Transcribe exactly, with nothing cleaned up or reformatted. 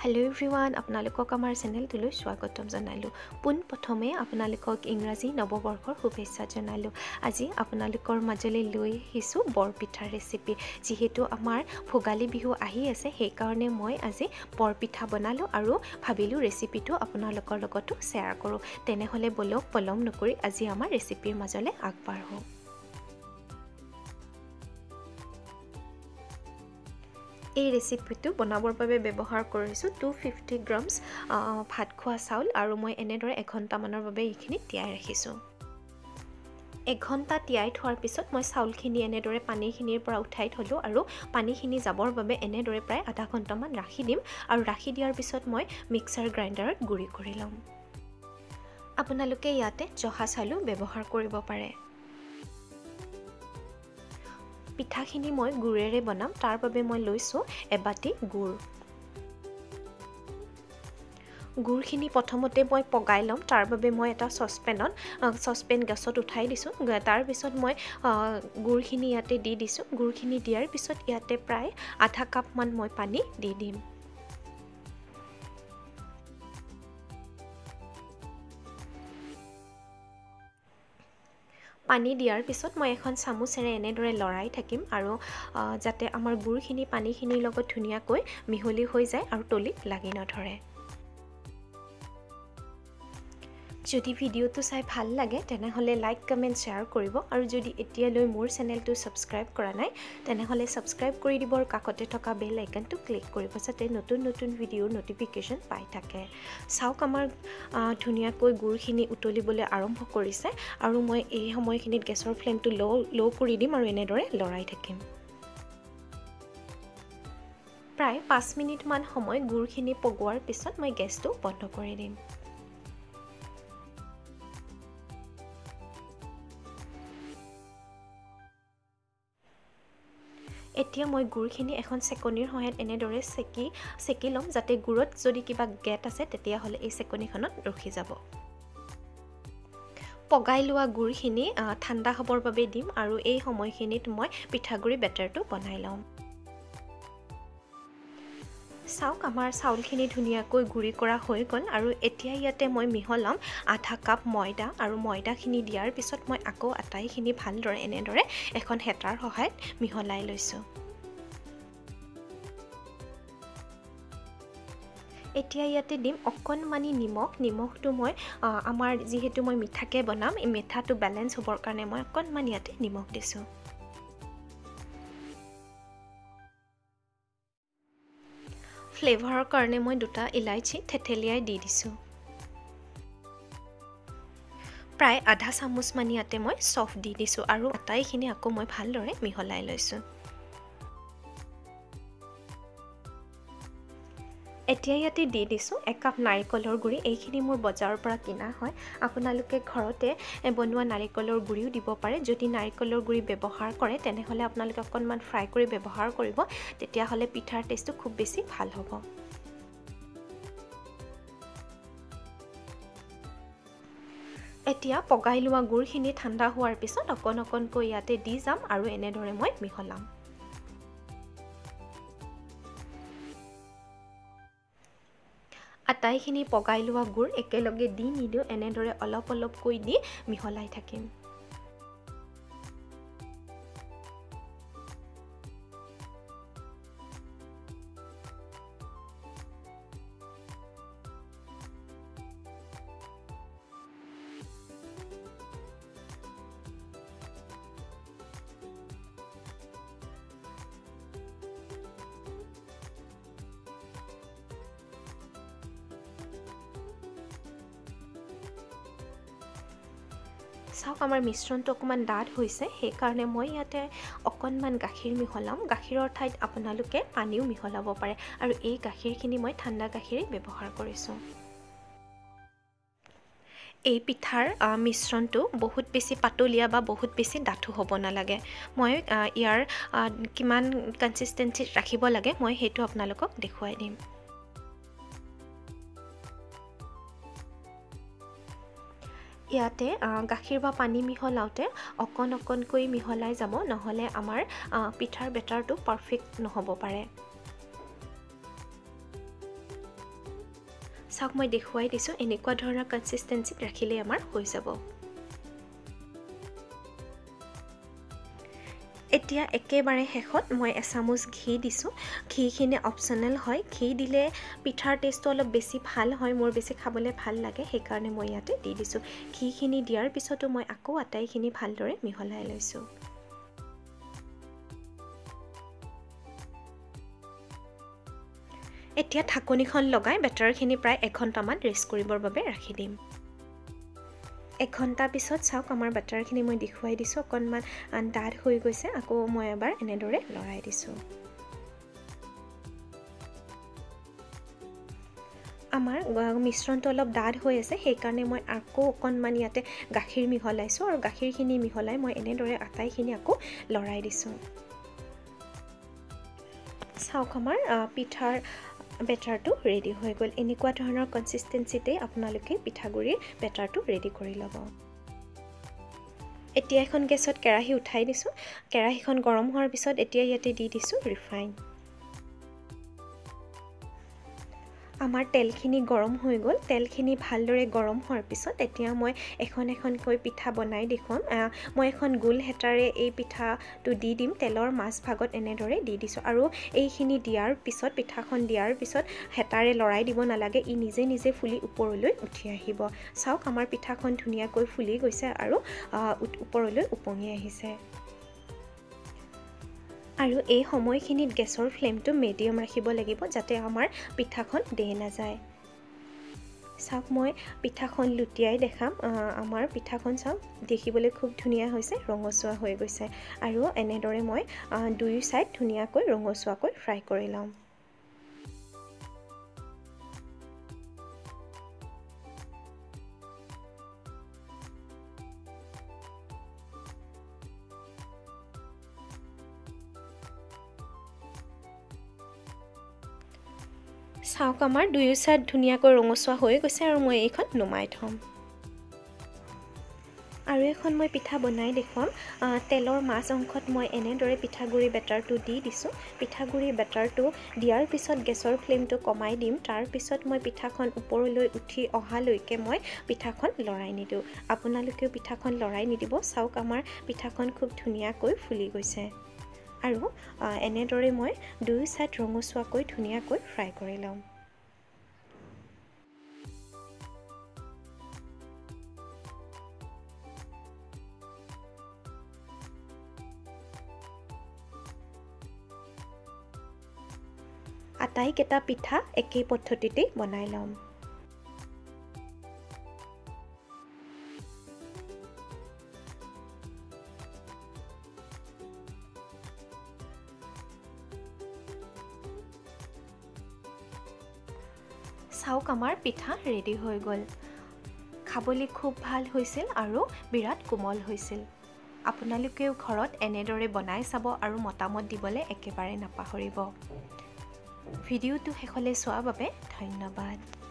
hello everyone আপোনালোকক আমাৰ চেনেলটোলৈ স্বাগতম জনাইলো পুন প্ৰথমে আপোনালোকক ইংৰাজী নৱবৰ্ষৰ শুভেচ্ছা জনাইলো আজি আপোনালোকৰ মাজলৈ লৈ আহিছো বৰপিঠা ৰেচিপি যেহেতু আমাৰ ভোগালী বিহু আহি আছে সেই কাৰণে মই আজি বৰপিঠা বনালো আৰু ভাবিলো ৰেচিপিটো আপোনালোকৰ লগতো শেয়াৰ কৰো তেনেহলে বলক পলম নকৰি আজি আমাৰ ৰেচিপিৰ মাজলৈ আগবাঢ়ো এই ৰেচিপিটো বনাবৰ বাবে ব্যৱহাৰ কৰিছো two hundred fifty গ্ৰামছ ভাত খোৱা চাউল আৰু মই এনেদৰে এক ঘণ্টা মানৰ বাবে এইখিনি তিয়াই ৰাখিছো এক ঘণ্টা তিয়াই থোৱাৰ পিছত মই চাউলখিনি এনেদৰে পানীখিনিৰ পৰা উঠাই থলো আৰু পানীখিনি যাবৰ বাবে এনেদৰে প্ৰায় আধা ঘণ্টা মান ৰাখি দিম আৰু ৰাখি দিয়াৰ পিছত মই মিক্সাৰ গ্ৰাইণ্ডাৰত গুৰি কৰি লম আপোনালোকে ইয়াতে জহা চাউল ব্যৱহাৰ কৰিব পাৰে পিঠাখিনি মই গুৰেৰে বনাম তাৰ বাবে মই লৈছো এবাটি গুৰ গুৰখিনি প্ৰথমতে মই পগাই লম তাৰ বাবে মই এটা সসপেনত সসপেন গেছত উঠাই দিছো তাৰ পিছত মই গুৰখিনি ইয়াতে দি দিছো গুৰখিনি দিয়াৰ পিছত ইয়াতে প্ৰায় আধা কাপ মান মই পানী দি দিম পানী দিয়াৰ পিছত মই এখন চামুচেৰে এনেদৰে লৰাই থাকিম আৰু যাতে আমাৰ গুৰখিনি পানীখিনিৰ লগত ধুনিয়াকৈ মিহলি হৈ যায় আৰু তলিত লাগি নধৰে যদি ভিডিওটো চাই ভাল লাগে তেনেহলে লাইক কমেন্ট শেয়াৰ কৰিব আৰু যদি এতিয়ালৈ মোৰ চেনেলটো সাবস্ক্ৰাইব কৰা নাই তেনেহলে সাবস্ক্ৰাইব কৰি দিবৰ কাষতে থকা বেল আইকনটো ক্লিক কৰিব যাতে নতুন নতুন ভিডিওৰ নটিফিকেশন পাই থাকে চাওক আমাৰ ধুনিয়াকৈ গুৰখিনি উতলিবলৈ আৰম্ভ কৰিছে আৰু মই এই সময়খিনিত গেছৰ ফ্লেমটো লো লো কৰি দিম আৰু এনেদৰে লৰাই থাকিম প্ৰায় পাঁচ মিনিট মান সময় গুৰখিনি পগোৱাৰ পিছত মই গেছটো বন্ধ কৰি দিম এতিয়া মই গুৰখিনি এখন চেকনিৰ সহায়ত এনেদৰে চেকি চেকি লম যাতে গুৰত যদি কিবা গেট আছে তেতিয়া হলে এই চেকনিখনত ৰখি যাব পগাই লোৱা গুৰখিনি ঠাণ্ডা হ'বৰ বাবে দিম আৰু এই সময়খিনিত মই পিঠাগুৰি বেটাৰটো বনাই লম চাওক আমাৰ চাউলখিনি ধুনিয়াকৈ গুৰি কৰা হৈ গল আৰু এতিয়া ইয়াতে মই মিহলাম আধা কাপ ময়দা আৰু ময়দাখিনি দিয়াৰ পিছত মই আকৌ আটাইখিনি ভালদৰে এনেদৰে এখন হেতাৰ সহায়ত মিহলাই লৈছো এতিয়া ইয়াতে দিম অকণমানি নিমখ নিমখটো মই আমাৰ যেহেতু মই মিঠাকে বনাম এই মিঠাটো ব্যালেন্স হ'বৰ কাৰণে মই অকণমান ইয়াতে নিমখ দিছো ফ্লেভাৰৰ কাৰণে মই দুটা ইলাইচি থেতেলিয়াই দি দিছো প্ৰায় আধা চামুচ মান ইয়াতে মই সফ দি দিছো আৰু আটাইখিনি আকৌ মই ভালদৰে মিহলাই লৈছো এতিয়া ইয়াতে দি দিছো এক কাপ নাৰিকলৰ গুৰি এইখিনি মোৰ বজাৰৰ পৰা কিনা হয় আপোনালোকে ঘৰতে বনোৱা নাৰিকলৰ গুৰিও দিব পাৰে যদি নাৰিকলৰ গুৰি ব্যৱহাৰ কৰে তেনেহলে আপোনালোকে অকণমান ফ্ৰাই কৰি ব্যৱহাৰ কৰিব তেতিয়া হলে পিঠাৰ টেষ্টটো খুব বেছি ভাল হ'ব এতিয়া পগাই লোৱা গুৰখিনি ঠাণ্ডা হোৱাৰ পিছত অকণ অকণকৈ ইয়াতে দি যাম আৰু এনেদৰে মই মিহলাম আটাইখিনি পগাই লোৱা গুৰ একেলগে দি নিদিও এনেদৰে অলপ অলপকৈ দি মিহলাই থাকিম চাওক আমাৰ মিশ্ৰণটো অকমান ডাঠ হৈছে সেই কাৰণে মই ইয়াতে অকণমান গাখীৰ মিহলাম গাখীৰৰ ঠাইত আপোনালোকে পানীও মিহলাব পাৰে আৰু এই গাখীৰখিনি মই ঠাণ্ডা গাখীৰ ব্যৱহাৰ কৰিছো এই পিঠাৰ মিশ্ৰণটো বহুত বেছি পাতলীয়া বা বহুত বেছি ডাঠু হ'ব নালাগে মই ইয়াৰ কিমান কনসিস্টেন্সি ৰাখিব লাগে মই হেতু আপোনালোকক দেখুৱাই দিম ইয়াতে গাখীৰ বা পানী মিহলাওতে অকণ অকণকৈ মিহলাই যাব নহলে আমাৰ পিঠাৰ বেটাৰটো পাৰফেক্ট নহব পাৰে চাওক মই দেখুৱাই দিছোঁ এনেকুৱা ধৰণৰ কনসিস্টেন্সিত ৰাখিলে আমাৰ হৈ যাব এতিয়া একেবাৰে শেষত মই এচামুচ ঘি দিছোঁ ঘিখিনি অপচনেল হয় ঘি দিলে পিঠাৰ টেষ্টটো অলপ বেছি ভাল হয় মোৰ বেছি খাবলৈ ভাল লাগে সেইকাৰণে মই ইয়াতে দি দিছোঁ ঘিখিনি দিয়াৰ পিছতো মই আকৌ আটাইখিনি ভালদৰে মিহলাই লৈছোঁ এতিয়া ঢাকনিখন লগাই বেটাৰখিনি প্ৰায় এঘণ্টামান ৰেষ্ট কৰিবৰ বাবে ৰাখি দিম এঘণ্টা পিছত চাওক আমাৰ বাটাৰখিনি মই দেখুৱাই দিছোঁ অকণমান ডাঠ হৈ গৈছে আকৌ মই এবাৰ এনেদৰে লৰাই দিছোঁ আমাৰ মিশ্ৰণটো অলপ ডাঠ হৈ আছে সেইকাৰণে মই আকৌ অকণমান ইয়াতে গাখীৰ মিহলাইছোঁ আৰু গাখীৰখিনি মিহলাই মই এনেদৰে আটাইখিনি আকৌ লৰাই দিছোঁ চাওক আমাৰ পিঠাৰ বেটাৰটো ৰেডি হৈ গ'ল এনেকুৱা ধৰণৰ কনসিস্টেন্সিতে আপোনালোকে পিঠাগুড়িৰ বেটাৰটো ৰেডি কৰি ল'ব এতিয়া এখন গেছত কেৰাহী উঠাই দিছোঁ কেৰাহীখন গৰম হোৱাৰ পিছত এতিয়া ইয়াতে দি দিছোঁ ৰিফাইন আমাৰ তেলখিনি গৰম হৈ গ'ল তেলখিনি ভালদৰে গৰম হোৱাৰ পিছত এতিয়া মই এখন এখনকৈ পিঠা বনাই দেখুৱাম মই এখন গোল হেতাৰে এই পিঠাটো দি দিম তেলৰ মাছ ভাগত এনেদৰে দি দিছোঁ আৰু এইখিনি দিয়াৰ পিছত পিঠাখন দিয়াৰ পিছত হেতাৰে লৰাই দিব নালাগে ই নিজে নিজে ফুলি ওপৰলৈ উঠি আহিব চাওক আমাৰ পিঠাখন ধুনীয়াকৈ ফুলি গৈছে আৰু ওপৰলৈ উপঙি আহিছে আৰু এই সময়খিনিত গেছৰ ফ্লেমটো মিডিয়াম ৰাখিব লাগিব যাতে আমাৰ পিঠাখন দেই নাযায় চাওক মই পিঠাখন লুটিয়াই দেখাম আমাৰ পিঠাখন চাওক দেখিবলৈ খুব ধুনীয়া হৈছে ৰঙচুৱা হৈ গৈছে আৰু এনেদৰে মই দুই সাইড ধুনীয়াকৈ ৰঙচুৱাকৈ ফ্ৰাই কৰি লম চাওক আমাৰ দুয়ো সাইড ধুনীয়াকৈ ৰঙচুৱা হৈ গৈছে আৰু মই এইখন নুমাই থম আৰু এখন মই পিঠা বনাই দেখুৱাম তেলৰ মাছ অংশত মই এনেদৰে পিঠাগুড়ি বেটাৰটো দি দিছোঁ পিঠাগুড়ি বেটাৰটো দিয়াৰ পিছত গেছৰ ফ্লেমটো কমাই দিম তাৰ পিছত মই পিঠাখন ওপৰলৈ উঠি অহালৈকে মই পিঠাখন লৰাই নিদিওঁ আপোনালোকেও পিঠাখন লৰাই নিদিব চাওক আমাৰ পিঠাখন খুব ধুনীয়াকৈ ফুলি গৈছে আৰু এনেদৰে মই দুই সাইড ৰঙচুৱাকৈ ধুনীয়াকৈ ফ্ৰাই কৰি লম আটাইকেইটা পিঠা একেই পদ্ধতিতে বনাই লম চাওক আমাৰ পিঠা ৰেডি হৈ গ'ল খাবলৈ খুব ভাল হৈছিল আৰু বিৰাট কোমল হৈছিল আপোনালোকেও ঘৰত এনেদৰে বনাই চাব আৰু মতামত দিবলৈ একেবাৰে নাপাহৰিব ভিডিঅ'টো শেষলৈ চোৱাৰ বাবে ধন্যবাদ